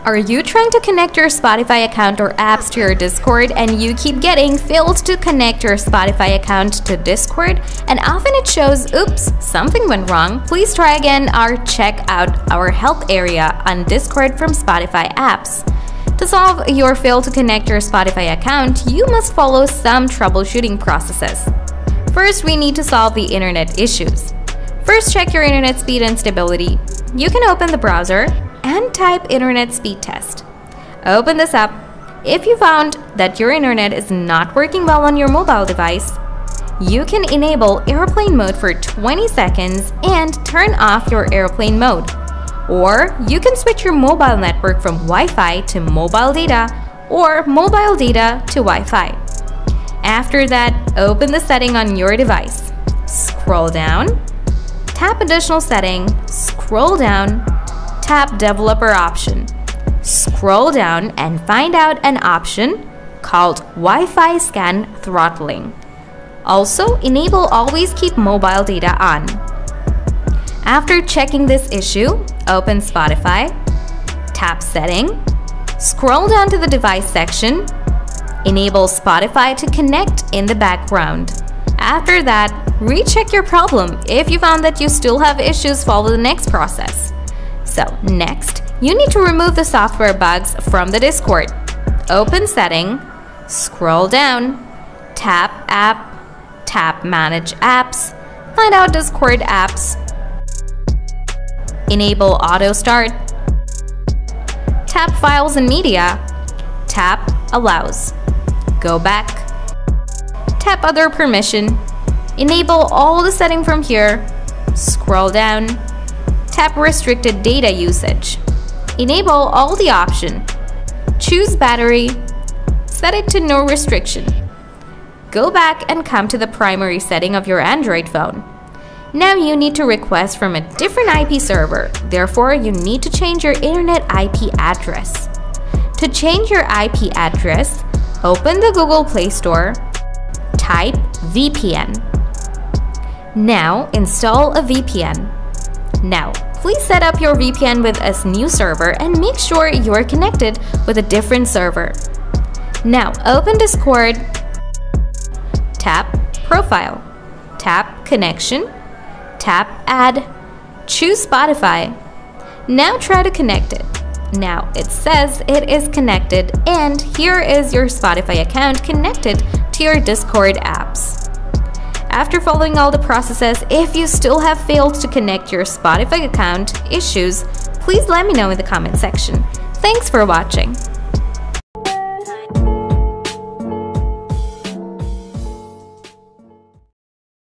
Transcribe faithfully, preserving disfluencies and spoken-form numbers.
Are you trying to connect your Spotify account or apps to your Discord and you keep getting failed to connect your Spotify account to Discord and often it shows, oops, something went wrong? Please try again or check out our help area on Discord from Spotify apps. To solve your fail to connect your Spotify account, you must follow some troubleshooting processes. First, we need to solve the internet issues. First, check your internet speed and stability. You can open the browser and type internet speed test. Open this up. If you found that your internet is not working well on your mobile device, you can enable airplane mode for twenty seconds and turn off your airplane mode. Or you can switch your mobile network from Wi-Fi to mobile data or mobile data to Wi-Fi. After that, open the setting on your device. Scroll down, tap additional setting, scroll down, tap developer option. Scroll down and find out an option called Wi-Fi scan throttling. Also, enable always keep mobile data on. After checking this issue, open Spotify, tap setting, scroll down to the device section, enable Spotify to connect in the background. After that, recheck your problem. If you found that you still have issues, follow the next process. So next, you need to remove the software bugs from the Discord. Open setting, scroll down, tap app, tap manage apps, find out Discord apps, enable auto start, tap files and media, tap allows, go back, tap other permission, enable all the setting from here, scroll down, tap restricted data usage. Enable all the option. Choose battery. Set it to no restriction. Go back and come to the primary setting of your Android phone. Now you need to request from a different I P server. Therefore, you need to change your internet I P address. To change your I P address, open the Google Play Store. Type V P N. Now install a V P N. Now, please set up your V P N with a new server and make sure you're connected with a different server. Now, open Discord, tap Profile, tap Connection, tap Add, choose Spotify. Now try to connect it. Now, it says it is connected and here is your Spotify account connected to your Discord apps. After following all the processes, if you still have failed to connect your Spotify account issues, please let me know in the comment section. Thanks for watching.